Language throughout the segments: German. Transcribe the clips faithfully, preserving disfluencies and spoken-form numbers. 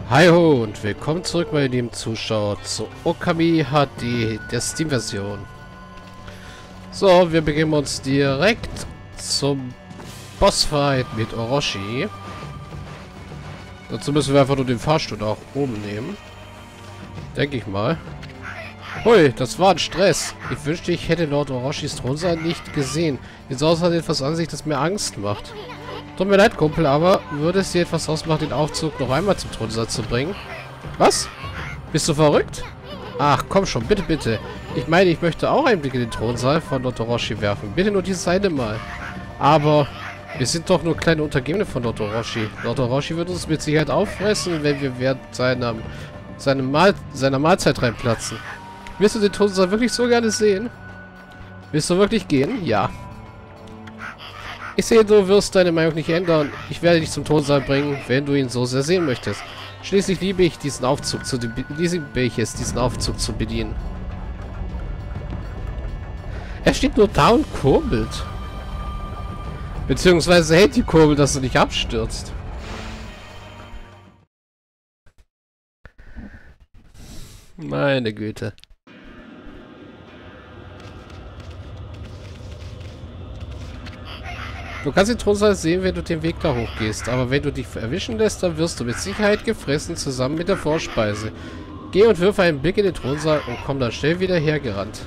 Hi ho und willkommen zurück, meine lieben Zuschauer, zu Okami H D, der Steam-Version. So, wir begeben uns direkt zum Bossfight mit Orochi. Dazu müssen wir einfach nur den Fahrstuhl auch oben nehmen. Denke ich mal. Hui, das war ein Stress. Ich wünschte, ich hätte Lord Orochis Thronsaal nicht gesehen. Jetzt aus hat etwas an sich, das mir Angst macht. Tut mir leid, Kumpel, aber würde es dir etwas ausmachen, den Aufzug noch einmal zum Thronsaal zu bringen? Was? Bist du verrückt? Ach, komm schon, bitte, bitte. Ich meine, ich möchte auch einen Blick in den Thronsaal von Lord Orochi werfen. Bitte nur dieses eine Mal. Aber wir sind doch nur kleine Untergebene von Lord Orochi. Lord Orochi wird uns mit Sicherheit auffressen, wenn wir während seiner, seiner, Mahl, seiner Mahlzeit reinplatzen. Willst du den Thronsaal wirklich so gerne sehen? Willst du wirklich gehen? Ja. Ich sehe, du wirst deine Meinung nicht ändern. Ich werde dich zum Thronsaal bringen, wenn du ihn so sehr sehen möchtest. Schließlich liebe ich diesen Aufzug zu liebe ich es, diesen Aufzug zu bedienen. Er steht nur da und kurbelt. Beziehungsweise hält die Kurbel, dass du nicht abstürzt. Meine Güte. Du kannst den Thronsaal sehen, wenn du den Weg da hoch gehst, aber wenn du dich erwischen lässt, dann wirst du mit Sicherheit gefressen, zusammen mit der Vorspeise. Geh und wirf einen Blick in den Thronsaal und komm dann schnell wieder hergerannt.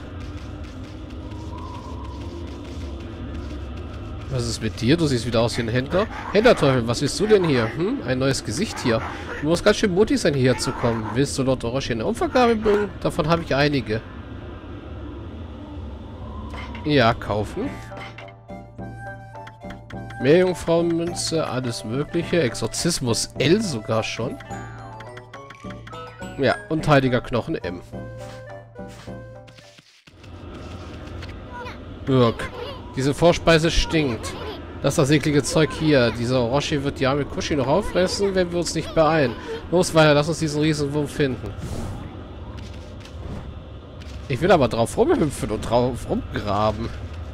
Was ist mit dir? Du siehst wieder aus wie ein Händler. Händlerteufel, was willst du denn hier? Hm? Ein neues Gesicht hier. Du musst ganz schön mutig sein, hierher zu kommen. Willst du Lord Orochi eine Umvergabe bringen? Davon habe ich einige. Ja, kaufen. Meerjungfrauenmünze, alles mögliche. Exorzismus L sogar schon. Ja, und heiliger Knochen M. Wirk. Diese Vorspeise stinkt. Das ist das eklige Zeug hier. Dieser Orochi wird die arme Kushi noch auffressen, wenn wir uns nicht beeilen. Los weiter, lass uns diesen Riesenwurm finden. Ich will aber drauf rumhüpfen und drauf rumgraben.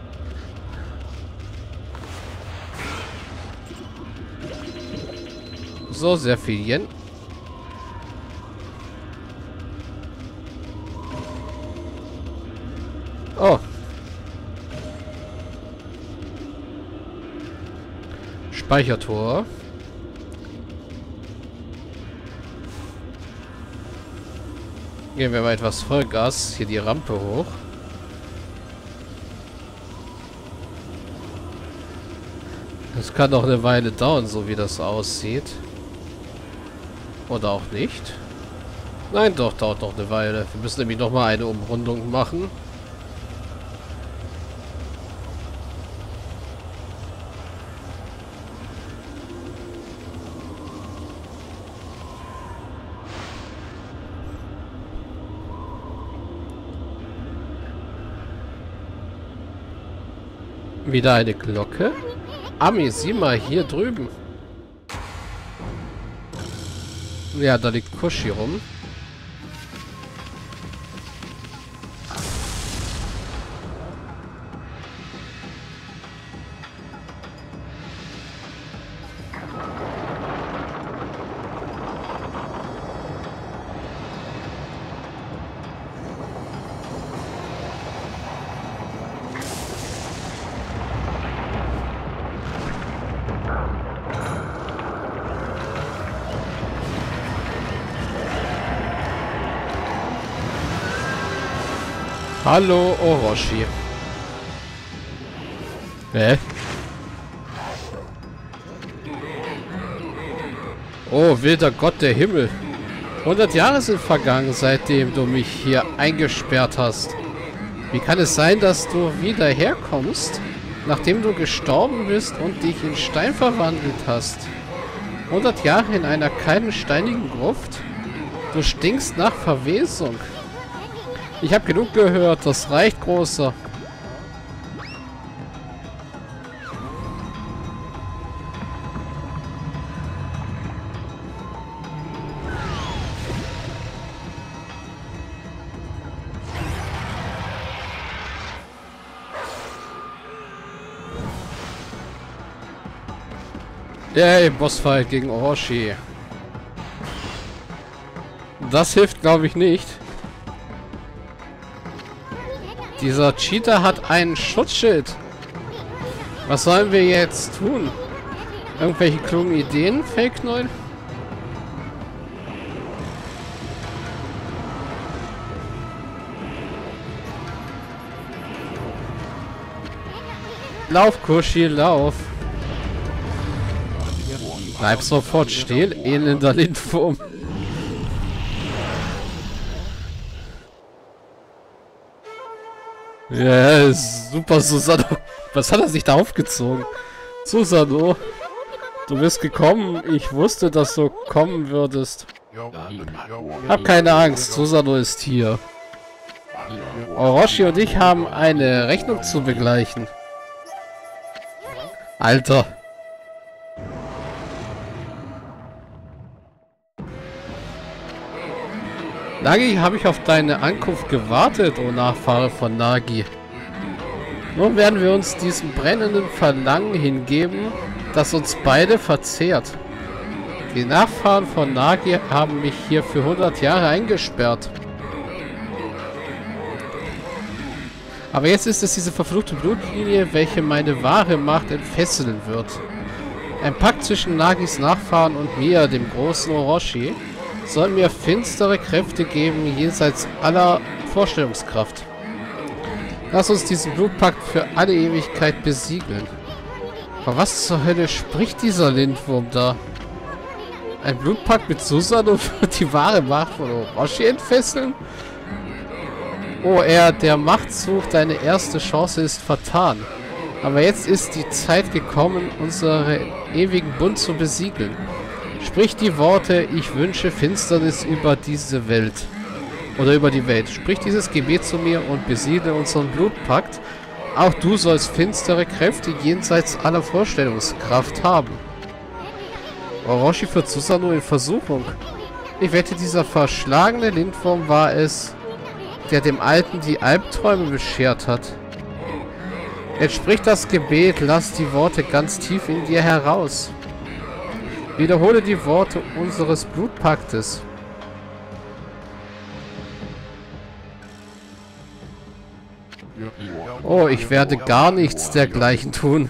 So, sehr viel Yen. Oh. Speichertor. Gehen wir mal etwas Vollgas. Hier die Rampe hoch. Das kann doch eine Weile dauern, so wie das aussieht. Oder auch nicht. Nein, doch, dauert noch eine Weile. Wir müssen nämlich nochmal eine Umrundung machen. Wieder eine Glocke. Ami, sieh mal, hier drüben. Ja, da liegt Kushi rum. Hallo, Orochi. Hä? Oh, wilder Gott der Himmel. hundert Jahre sind vergangen, seitdem du mich hier eingesperrt hast. Wie kann es sein, dass du wieder herkommst, nachdem du gestorben bist und dich in Stein verwandelt hast? hundert Jahre in einer kalten, steinigen Gruft? Du stinkst nach Verwesung. Ich habe genug gehört. Das reicht, Großer. Yay, Bossfight gegen Orochi. Das hilft, glaube ich, nicht. Dieser Cheater hat ein Schutzschild. Was sollen wir jetzt tun? Irgendwelche klugen Ideen, Fake neun? Lauf, Kushi, lauf. Bleib sofort still, elender Lindwurm. Ja, yes, super, Susano. Was hat er sich da aufgezogen? Susano, du bist gekommen. Ich wusste, dass du kommen würdest. Hab keine Angst, Susano ist hier. Orochi und ich haben eine Rechnung zu begleichen. Alter. Nagi, habe ich auf deine Ankunft gewartet, o Nachfahre von Nagi. Nun werden wir uns diesem brennenden Verlangen hingeben, das uns beide verzehrt. Die Nachfahren von Nagi haben mich hier für hundert Jahre eingesperrt. Aber jetzt ist es diese verfluchte Blutlinie, welche meine wahre Macht entfesseln wird. Ein Pakt zwischen Nagis Nachfahren und mir, dem großen Orochi, soll mir finstere Kräfte geben, jenseits aller Vorstellungskraft. Lass uns diesen Blutpakt für alle Ewigkeit besiegeln. Aber was zur Hölle spricht dieser Lindwurm da? Ein Blutpakt mit Susano wird die wahre Macht von Orochi entfesseln? Oh, er, der Macht sucht, deine erste Chance ist vertan. Aber jetzt ist die Zeit gekommen, unseren ewigen Bund zu besiegeln. Sprich die Worte, ich wünsche Finsternis über diese Welt. Oder über die Welt. Sprich dieses Gebet zu mir und besiedle unseren Blutpakt. Auch du sollst finstere Kräfte jenseits aller Vorstellungskraft haben. Orochi führt Susano in Versuchung. Ich wette, dieser verschlagene Lindwurm war es, der dem Alten die Albträume beschert hat. Jetzt sprich das Gebet, lass die Worte ganz tief in dir heraus. Wiederhole die Worte unseres Blutpaktes. Oh, ich werde gar nichts dergleichen tun.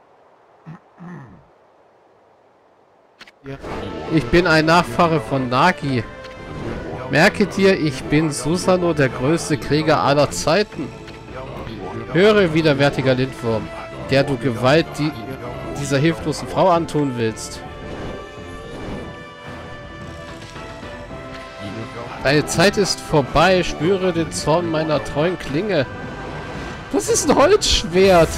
Ich bin ein Nachfahre von Nagi. Merke dir, ich bin Susano, der größte Krieger aller Zeiten. Höre, widerwärtiger Lindwurm, der du Gewalt die, dieser hilflosen Frau antun willst. Deine Zeit ist vorbei, spüre den Zorn meiner treuen Klinge. Das ist ein Holzschwert.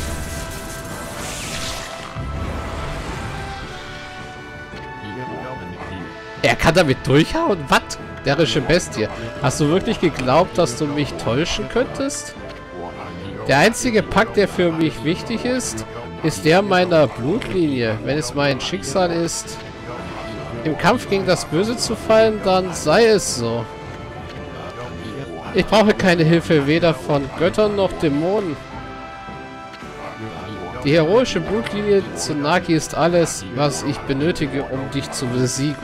Er kann damit durchhauen? Was? Derische Bestie. Hast du wirklich geglaubt, dass du mich täuschen könntest? Der einzige Pakt, der für mich wichtig ist, ist der meiner Blutlinie. Wenn es mein Schicksal ist, im Kampf gegen das Böse zu fallen, dann sei es so. Ich brauche keine Hilfe weder von Göttern noch Dämonen. Die heroische Blutlinie zu Nagi ist alles, was ich benötige, um dich zu besiegen.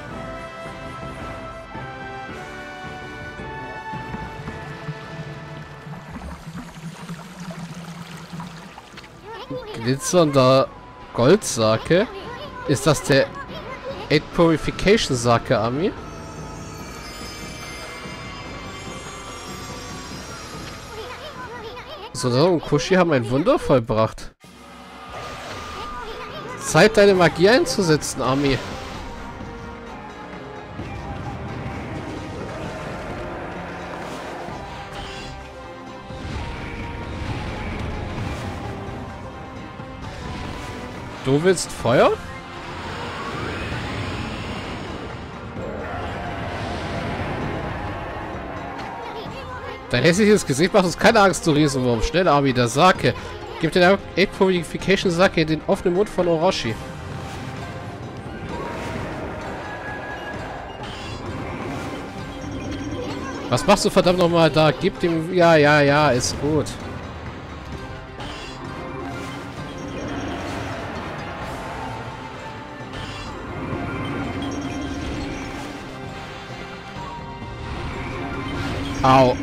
Glitzernder Goldsake? Ist das der Eight Purification Sake, Ami? Susano und Kushi haben ein Wunder vollbracht. Zeit, deine Magie einzusetzen, Ami. Du willst Feuer? Dein hässliches Gesicht macht uns keine Angst, du Riesenwurm. Schnell, Ami, der Sake. Gib den Eight Purification Sake in den offenen Mund von Orochi. Was machst du verdammt nochmal da? Gib dem... Ja, ja, ja, ist gut. Au.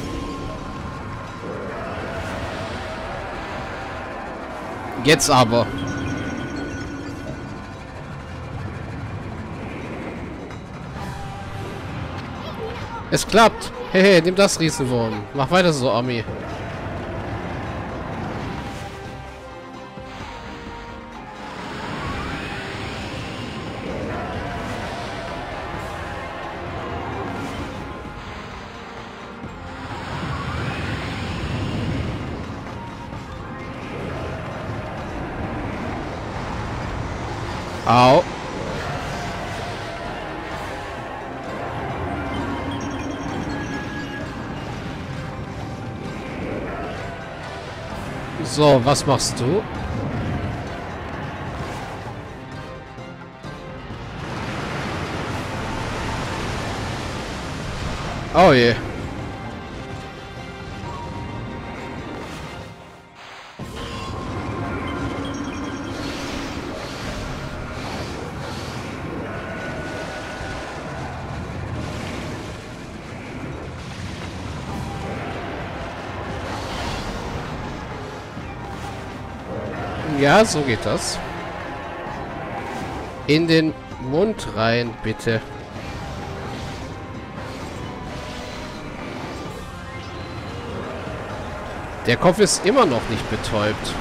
Jetzt aber. Es klappt. Hey, hey, nimm das Riesenwurm. Mach weiter so, Ami. Au. So, was machst du? Oh je. Ja, so geht das. In den Mund rein, bitte. Der Kopf ist immer noch nicht betäubt.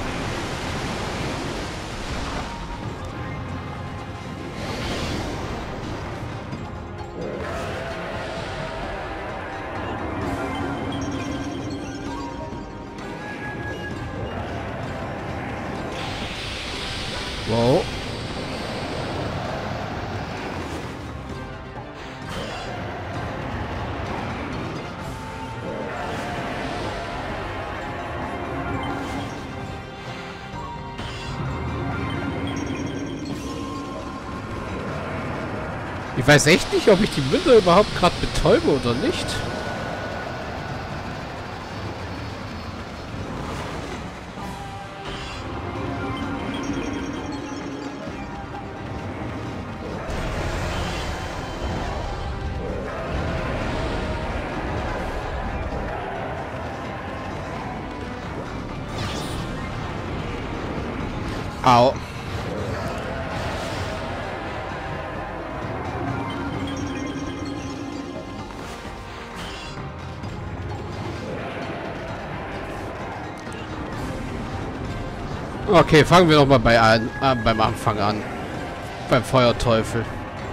Wow. Ich weiß echt nicht, ob ich die Münder überhaupt gerade betäube oder nicht. Au. Okay, fangen wir doch mal bei an, äh, beim Anfang an. Beim Feuerteufel.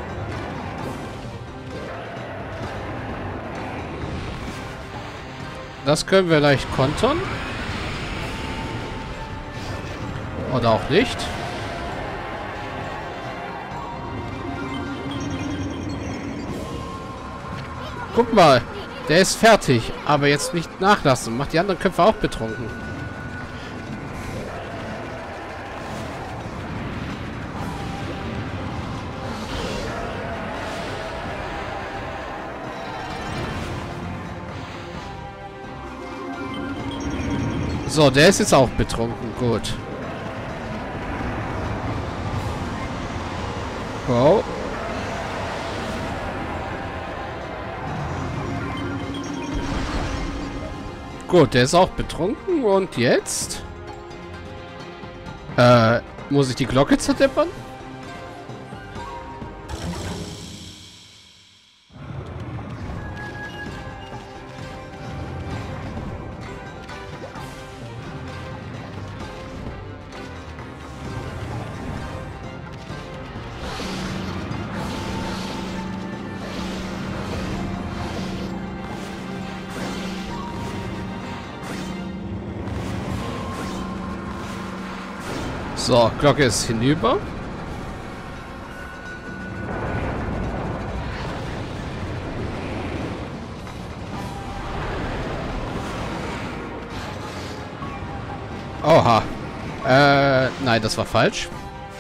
Das können wir leicht kontern. Oder auch nicht. Guck mal, der ist fertig. Aber jetzt nicht nachlassen. Macht die anderen Köpfe auch betrunken. So, der ist jetzt auch betrunken. Gut. Wow. Gut, der ist auch betrunken. Und jetzt? Äh, muss ich die Glocke zerdeppern? So, Glocke ist hinüber. Oha. Äh, nein, das war falsch.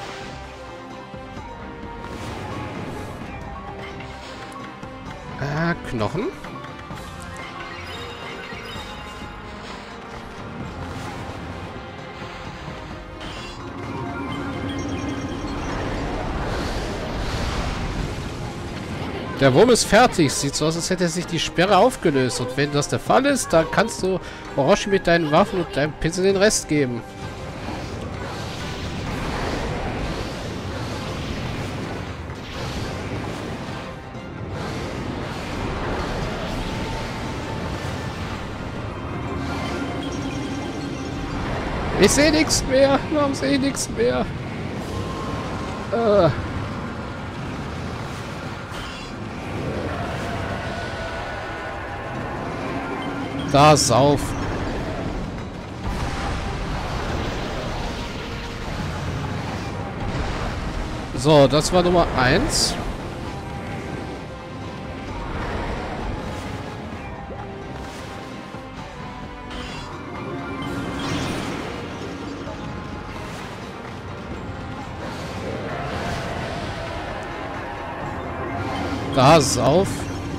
Äh, Knochen. Der Wurm ist fertig. Sieht so aus, als hätte sich die Sperre aufgelöst. Und wenn das der Fall ist, dann kannst du Orochi mit deinen Waffen und deinem Pinsel den Rest geben. Ich sehe nichts mehr. Warum sehe ich nichts mehr? Äh. Da, sauf. So, das war Nummer eins. Da, sauf.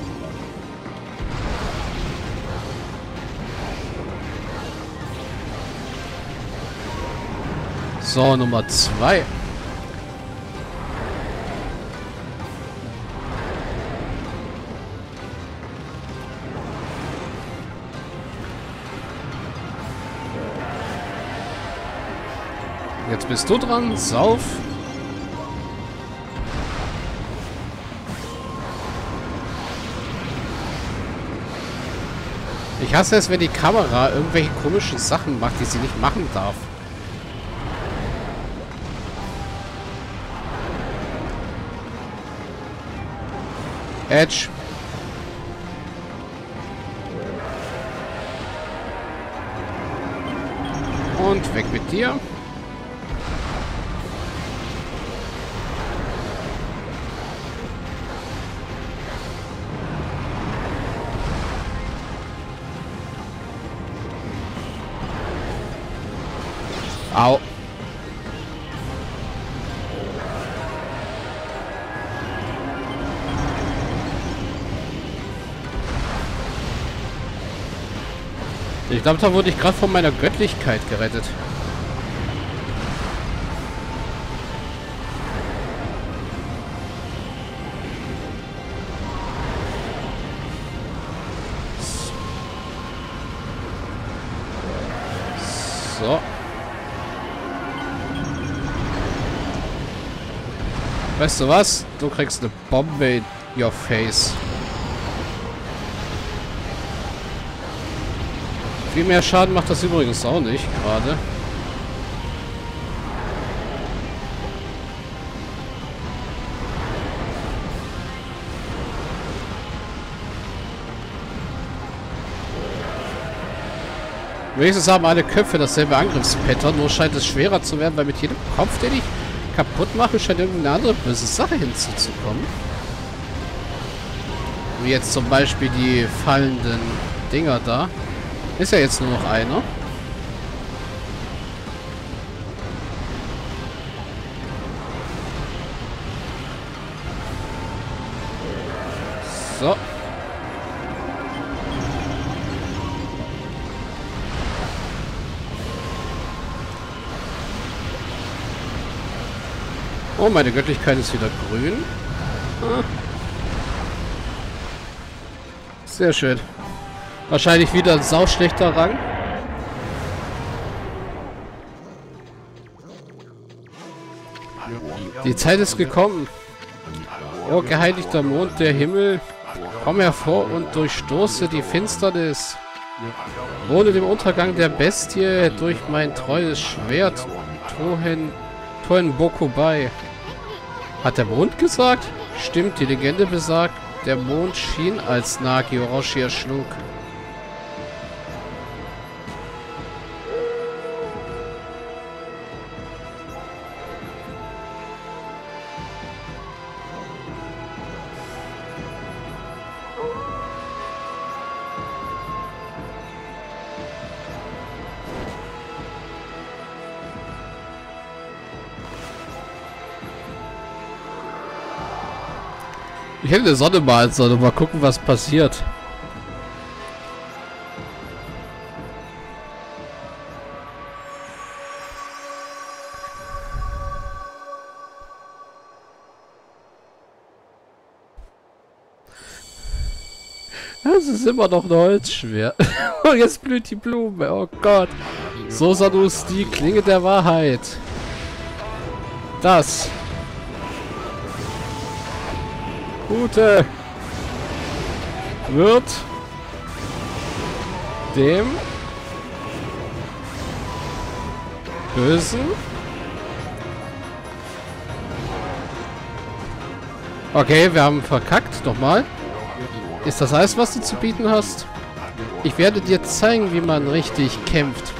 So, Nummer zwei. Jetzt bist du dran. Sauf. Ich hasse es, wenn die Kamera irgendwelche komischen Sachen macht, die sie nicht machen darf. Edge. Und weg mit dir. Au. Ich glaube, da wurde ich gerade von meiner Göttlichkeit gerettet. So. Weißt du was? Du kriegst eine Bombe in your face. Viel mehr Schaden macht das übrigens auch nicht, gerade. Wenigstens haben alle Köpfe dasselbe Angriffspattern, nur scheint es schwerer zu werden, weil mit jedem Kopf, den ich kaputt mache, scheint irgendeine andere böse Sache hinzuzukommen. Wie jetzt zum Beispiel die fallenden Dinger da. Ist ja jetzt nur noch einer. So. Oh, meine Göttlichkeit ist wieder grün. Ah. Sehr schön. Wahrscheinlich wieder ein sauschlechter Rang. Die Zeit ist gekommen. Oh, geheiligter Mond, der Himmel, komm hervor und durchstoße die Finsternis. Ohne dem Untergang der Bestie durch mein treues Schwert Tohen, Tohen Bokubai. Hat der Mond gesagt? Stimmt, die Legende besagt, der Mond schien, als Nagi Orochi erschlug. Ich hätte eine Sonne malen sollen, mal gucken, was passiert. Das ist immer noch ein Holzschwert. Und jetzt blüht die Blume. Oh Gott. So, Sanus, die Klinge der Wahrheit. Das. Gute. Wird dem Bösen. Okay, wir haben verkackt. Nochmal. Ist das alles, was du zu bieten hast? Ich werde dir zeigen, wie man richtig kämpft.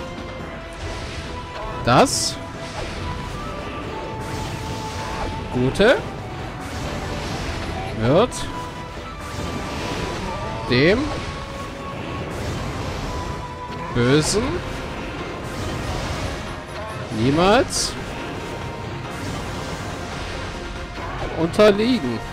Das. Gute. Wird dem Bösen niemals unterliegen.